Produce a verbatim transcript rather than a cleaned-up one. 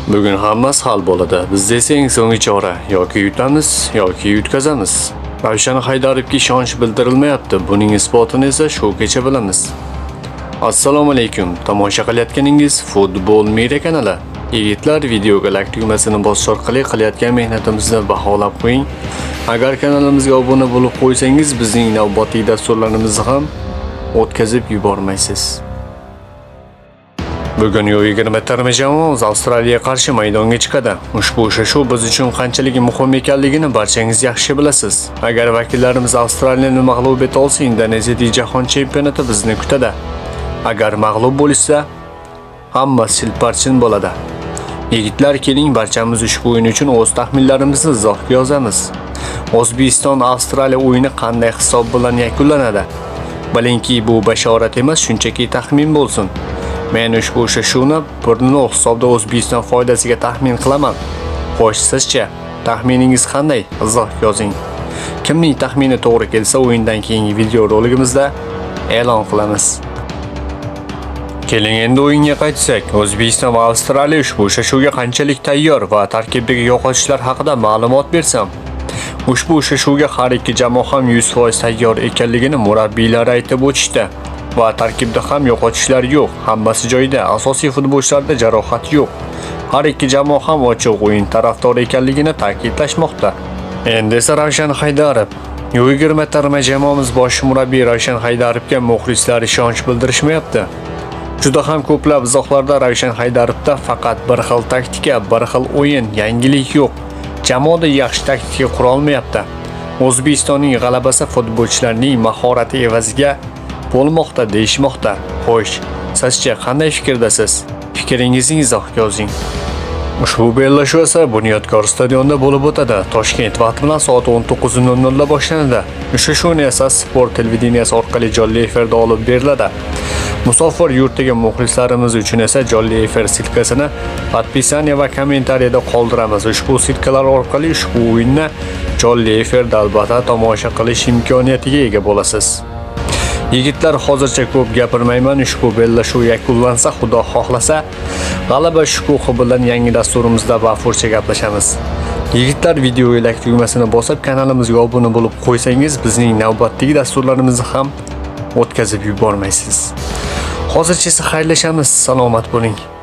Bugun hammasi hal bo'ladi. Biz esa eng so'nggi chora yoki yutamiz yoki yutqazamiz. Ravshan Haydarovga ishonch bildirilmayapti. Buning isbotini esa shu kecha bilamiz. Assalomu alaykum. Tomosha qilayotganingiz Futbol Media kanali. Yigitlar, videoga like tugmasini bosish orqali qilayotgan mehnatimizni baholab qo'ying. Agar kanalimizga obuna bo'lib qo'ysangiz, bizning navbatdagi dasturlarimizni ham o'tkazib yubormaysiz. Bugun U yigirma terma jamoamiz Avstraliyaga qarshi maydonga chiqadi. Ushbu uchrashuv biz uchun qanchalik muhim ekanligini barchangiz yaxshi bilasiz. Agar vakillarimiz Avstraliyani mag'lub eta olsa, Indoneziyadagi jahon chempionati bizni kutadi. Agar mag'lub bo'lsa, hammasi silparchin bo'ladi. Yigitlar, keling barchamiz ushbu o'yin uchun o'z taxminlarimizni izohga yozamiz. O'zbekiston Avstraliya o'yini qanday hisob bilan yakunlanadi? Bilingki, bu bashorat emas, shunchaki taxmin bo'lsin. Men ushbu uchrashuvni bir nol hisobda O'zbekiston foydasiga taxmin qilaman. Xo'sh, sizcha taxminingiz qanday? Izoh yozing. Kimning taxmini to'g'ri kelsa, o'yindan keyingi video roligimizda e'lon qilamiz. Keling endi o'yinga qaytsak, O'zbekiston va Avstraliya ushbu uchrashuvga qanchalik tayyor va tarkibdagi yo'qotishlar haqida ma'lumot bersam. Ushbu uchrashuvga har ikki jamoa ham yuz foiz tayyor ekanligini murabbiylar aytib o'tishdi. Va tarkibda ham yo'qotishlar yo'q. Hammasi joyida. Asosiy futbolchilarda jarohat yo'q. Har ikki jamoa ham ochiq o'yin tarafdori ekanligini ta'kidlashmoqda. Endi esa Ravshan Haydarov. U yigirma terma jamoamiz bosh murabbiy Ravshan Haydarovga muxlislar ishonch bildirishmayapti. Juda ham ko'plab izohlarda Ravshan Haydarovda faqat bir xil taktika, bir xil o'yin, yangilik yo'q. Jamoada yaxshi taktika qura olmayapti. O'zbekistonning g'alabasi futbolchilarning mahorati evaziga bo'lmoqda deyishmoqda. Xo'sh, sizcha qanday fikrdasiz? Fikringizni izohga yozing. Ushbu bellashuv esa Bunyodkor stadionida bo'lib o'tadi. Toshkent vaqti bilan soat o'n to'qqiz nol nol da boshlanadi. Uchrashuvni esa Sport televideniyasi orqali jonli efirda olib beriladi. Musofir yurtdagi muxlislarimiz uchun esa jonli efir silkasini podpisaniya va kommentariyada qoldiramiz. Ushbu silkalar orqali ushbu o'yinni jonli efirda albatta tomosha qilish imkoniyatiga ega bo'lasiz. Yigitlar, hozircha ko'p gapirmayman. Ushbu bellashuv yakunlansa, Xudo xohlasa, g'alaba shukuhi bilan yangi dasturimizda bafurcha gaplashamiz. Yigitlar, videoga like tugmasini bosib, kanalimizga obuna bo'lib qo'ysangiz, bizning navbatdagi dasturlarimizni ham o'tkazib yubormaysiz. Hozircha esa xayrlashamiz. Salomat bo'ling.